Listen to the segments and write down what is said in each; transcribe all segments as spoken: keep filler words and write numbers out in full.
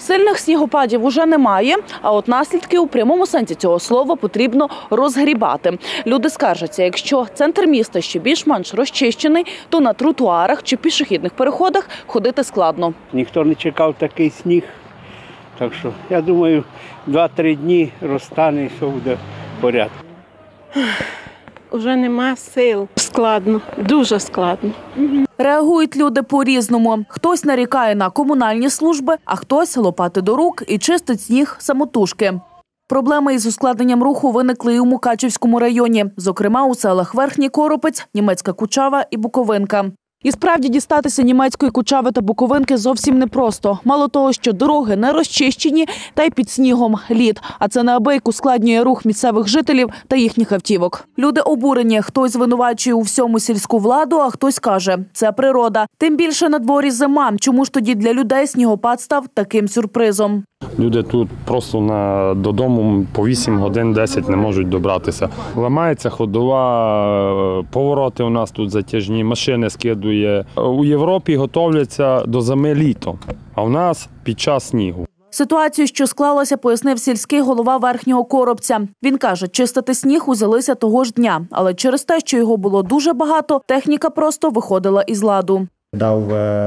Сильних снігопадів уже немає, а от наслідки у прямому сенсі цього слова потрібно розгрібати. Люди скаржаться, якщо центр міста ще більш-менш розчищений, то на тротуарах чи пішохідних переходах ходити складно. Ніхто не чекав такий сніг, так що я думаю, два-три дні розтане і все буде в порядку. Уже нема сил. Складно, дуже складно. Реагують люди по-різному. Хтось нарікає на комунальні служби, а хтось лопати до рук і чистить сніг самотужки. Проблеми із ускладненням руху виникли і у Мукачівському районі, зокрема у селах Верхній Коропець, Німецька Кучава і Буковинка. І справді дістатися Німецької Кучави та Буковинки зовсім непросто. Мало того, що дороги не розчищені, та й під снігом лід. А це неабияк ускладнює рух місцевих жителів та їхніх автівок. Люди обурені. Хтось звинувачує у всьому сільську владу, а хтось каже – це природа. Тим більше на дворі зима. Чому ж тоді для людей снігопад став таким сюрпризом? Люди тут просто на, додому по вісім годин, десять не можуть добратися. Ламається ходова, повороти у нас тут затяжні, машини скидує. У Європі готовляться до зими літом, а у нас під час снігу. Ситуацію, що склалася, пояснив сільський голова Верхнього Коробця. Він каже, чистити сніг узялися того ж дня, але через те, що його було дуже багато, техніка просто виходила із ладу. Дав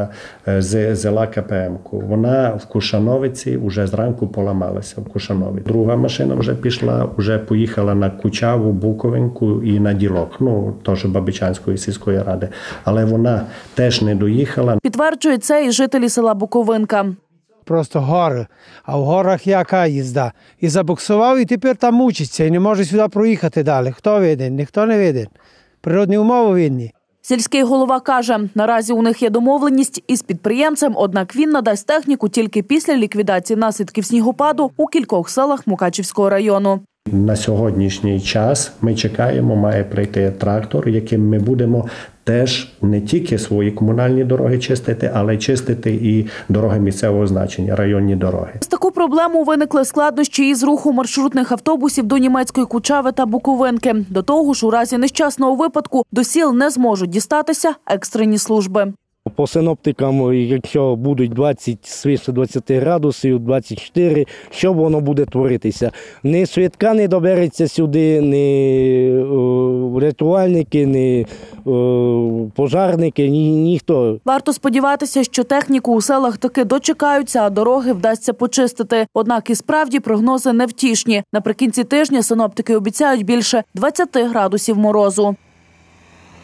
зела ка пе емку. Вона в Кушановиці вже зранку поламалася в Кушанові. Друга машина вже пішла, вже поїхала на Кучаву, Буковинку і на Ділок, ну, теж Бабичанської сільської ради. Але вона теж не доїхала. Підтверджують це і жителі села Буковинка. Просто гори, а в горах яка їзда. І забуксував, і тепер там мучиться, і не може сюди проїхати далі. Хто виден? Ніхто не виден. Природні умови видні. Сільський голова каже, наразі у них є домовленість із підприємцем, однак він надасть техніку тільки після ліквідації наслідків снігопаду у кількох селах Мукачівського району. На сьогоднішній час ми чекаємо, має прийти трактор, яким ми будемо теж не тільки свої комунальні дороги чистити, але й чистити і дороги місцевого значення, районні дороги. З таку проблему виникли складнощі із руху маршрутних автобусів до Німецької Кучави та Буковинки. До того ж, у разі нещасного випадку до сіл не зможуть дістатися екстрені служби. По синоптикам, якщо будуть двадцять, свише двадцяти градусів, двадцять чотири, що воно буде творитися? Ні швидка не добереться сюди, ні о, рятувальники, ні о, пожарники, ні, ніхто. Варто сподіватися, що техніку у селах таки дочекаються, а дороги вдасться почистити. Однак і справді прогнози невтішні. Наприкінці тижня синоптики обіцяють більше двадцяти градусів морозу.